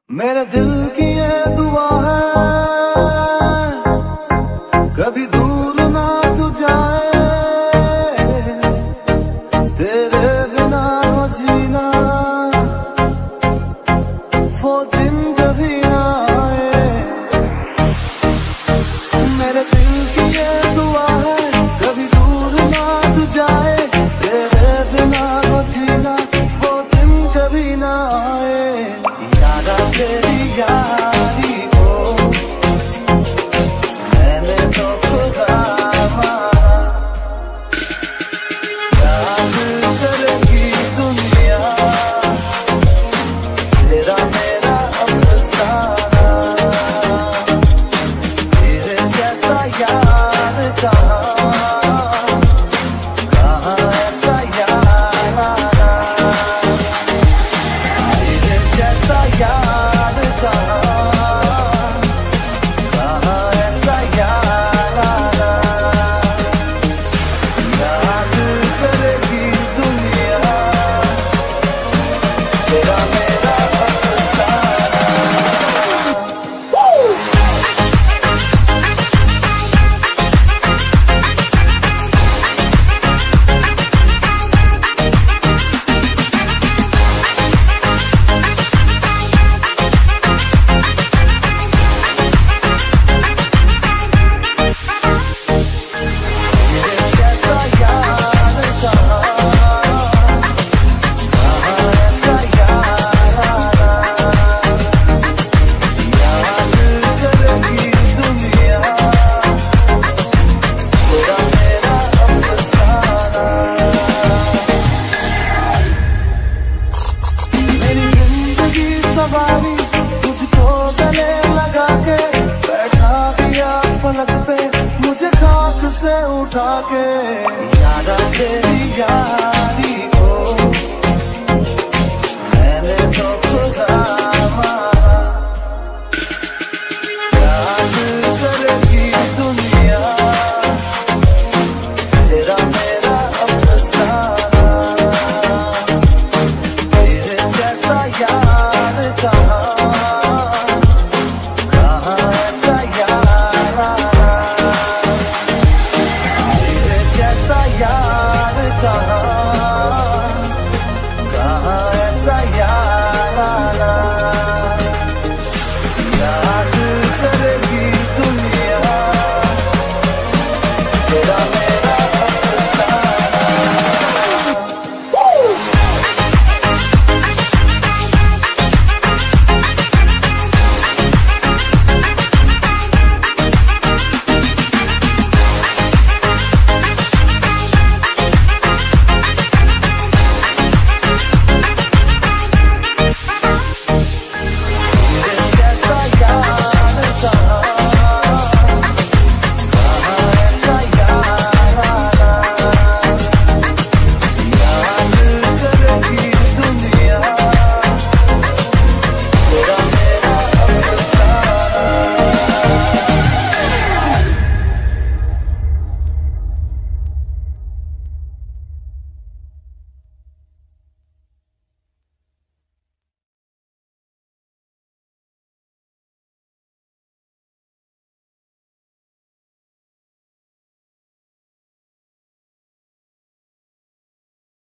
मेरे दिल की ये दुआ है कभी दूर ना तू जाए, तेरे बिना जीना वो दिन कभी ना आए। मेरे दिल की ये दुआ है कभी दूर ना तू जाए, तेरे बिना जीना वो दिन कभी ना आए। यारा तेरी यारी को मैंने तो खुदा माना, याद करेगी दुनिया तेरा मेरा अफसाना। तेरे जैसा यार कहाँ ऐसा यार आना, तेरे जैसा यार कहाँ ऐसा यार आना। याद करेगी दुनिया तेरा मेरा अफसाना। सवारी तुझको गले लगा के बैठा दिया पलक पे मुझे खाक से उठा के। यारा तेरी यार